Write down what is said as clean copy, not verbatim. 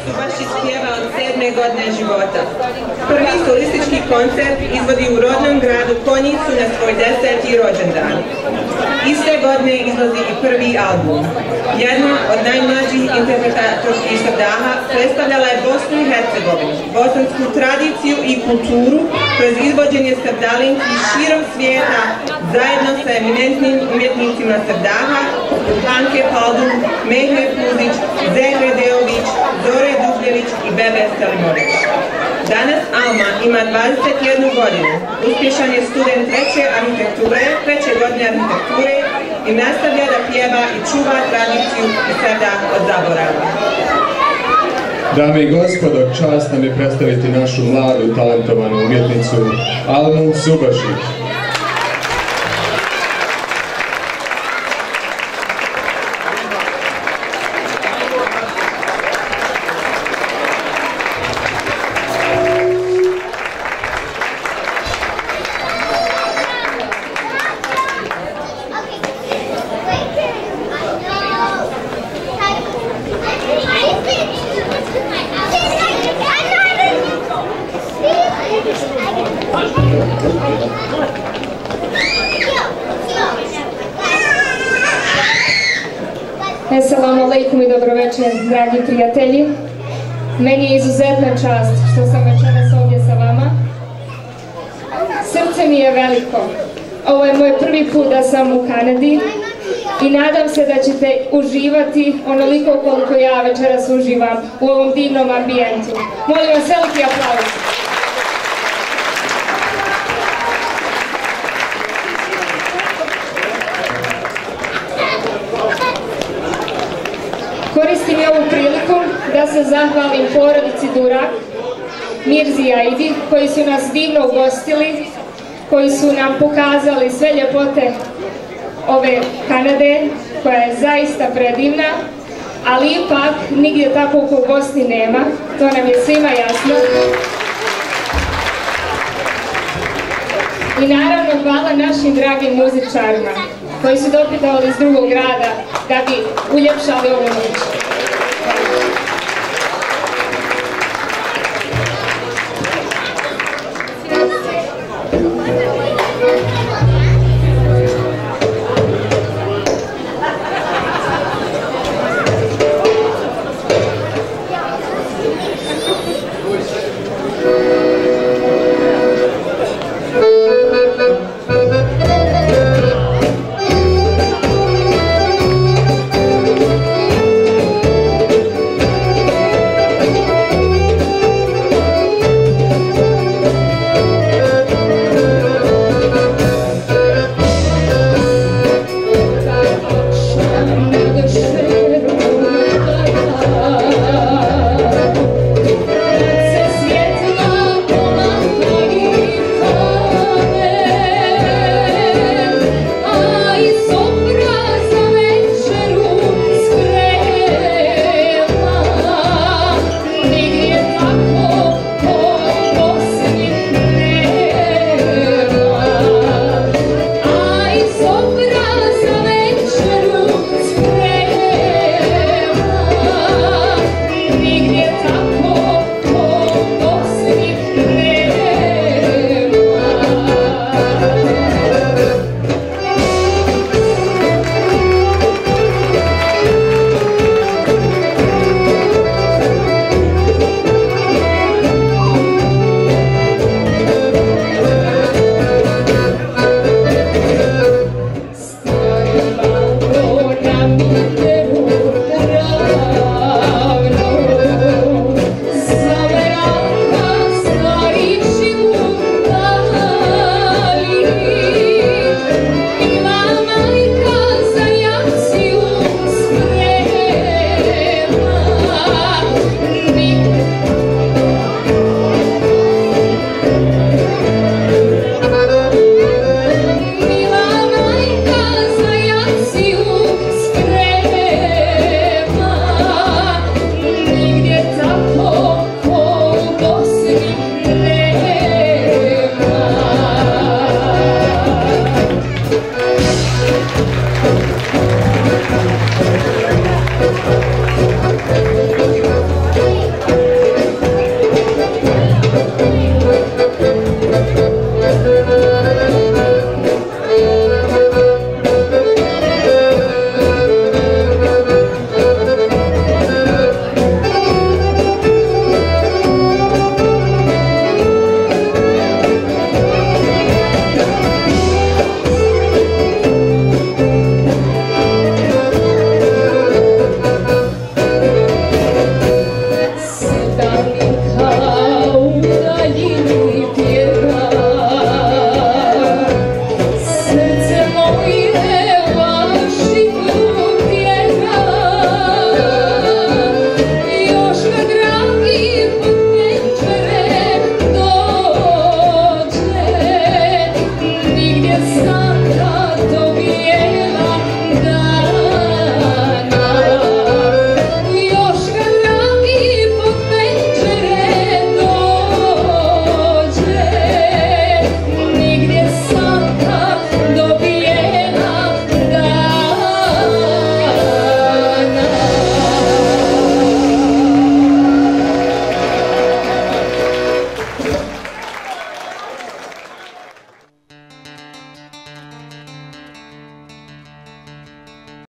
Subašić pjeva od 7. godine života. Prvi solistički koncert izvodi u rodnom gradu Konjicu na svoj 10. rođendan. Iste godine izlazi i prvi album. Jedna od najmlađih interpretatorskih Savdaha predstavljala je Bosnu i Hercegovinu, bosansku tradiciju i kulturu kroz izvođenje savdalinki širom svijeta zajedno sa eminentnim umjetnicima Savdaha, Planke Paldun, Mehmet Puzić, Zehre Deović, Zore Dubljević i Bebe Selimović. Danas Alma ima 21 godinu, uspješan je student treće godine arhitekture i nastavlja da pjeva i čuva tradiciju i Savdah od zaborava. Dame i gospodo, čast nam je predstaviti našu mladu, talentovanu umjetnicu Almu Subašić. Assalamu alaikum i dobroveče, dragi prijatelji. Meni je izuzetna čast što sam večeras ovdje sa vama. Srce mi je veliko. Ovo je moj prvi put da sam u Kanadi i nadam se da ćete uživati onoliko koliko ja večeras uživam u ovom divnom ambijentu. Molim vas, veliki aplauz. Koristim i ovu priliku da se zahvalim porodici Durak, Mirzi i Aidi, koji su nas divno ugostili, koji su nam pokazali sve ljepote ove Kanade, koja je zaista predivna, ali ipak nigdje tako u Bosni nema, to nam je svima jasno. I naravno hvala našim dragim muzičarima koji su doputovali iz drugog grada da bi uljepšali ovu noć. Nigdje tako